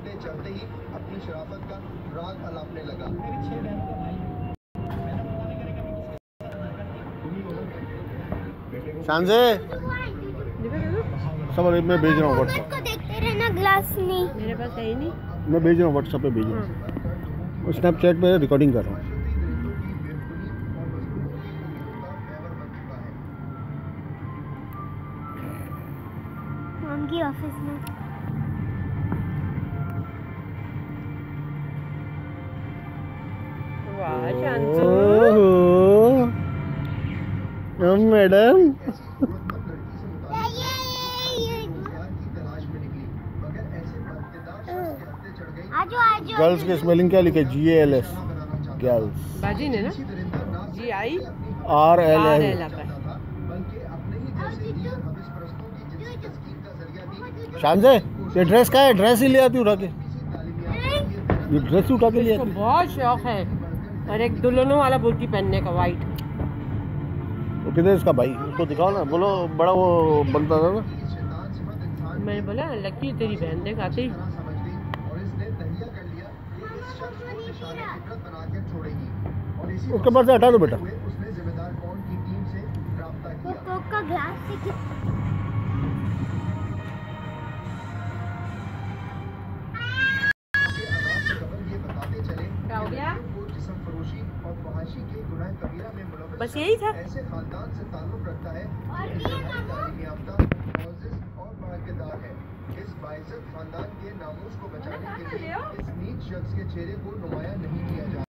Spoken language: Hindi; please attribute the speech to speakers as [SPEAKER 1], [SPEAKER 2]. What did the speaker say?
[SPEAKER 1] छतने चढ़ते ही अपनी शराफत का राग अलापने लगा।
[SPEAKER 2] शांज़े सब मैं भेज रहा हूँ व्हाट्सएप।
[SPEAKER 3] देखते रहना, ग्लास नहीं
[SPEAKER 4] मेरे पास है ही नहीं।
[SPEAKER 2] मैं भेज रहा हूँ व्हाट्सएप पे, भेज रहा हूँ। स्नैपचैट पे रिकॉर्डिंग कर रहा हूँ।
[SPEAKER 3] उनकी ऑफिस में
[SPEAKER 4] वाह शांसू,
[SPEAKER 2] मैडम
[SPEAKER 3] आजो आजो।
[SPEAKER 2] गर्ल्स के स्पेलिंग क्या लिखे? GALS girls.
[SPEAKER 4] बाजी ने ना GIRLL।
[SPEAKER 2] शांज़े ये ड्रेस का है, ड्रेस ही ले आती उठा के, ये ड्रेस ही उठा के ले
[SPEAKER 4] इसको
[SPEAKER 2] आती।
[SPEAKER 4] बहुत शौक है और एक दुल्हनों वाला बुर्की पहनने का वाइट।
[SPEAKER 2] वो किधर इसका भाई? उसको दिखाओ ना, बोलो बड़ा वो बनता था ना।
[SPEAKER 4] मैंने बोला लकी तेरी बहन देख आती।
[SPEAKER 2] उसके पास से हटा दो बेटा।
[SPEAKER 3] वो कोक का ग्लास से
[SPEAKER 4] क्या हो गया? बस यही था।
[SPEAKER 1] ऐसे खानदान से ताल्लुक रखता है इस बाइज्जत खानदान के नामूस को बचाने के लिए इस नीच शख्स के चेहरे को नुमाया नहीं किया जा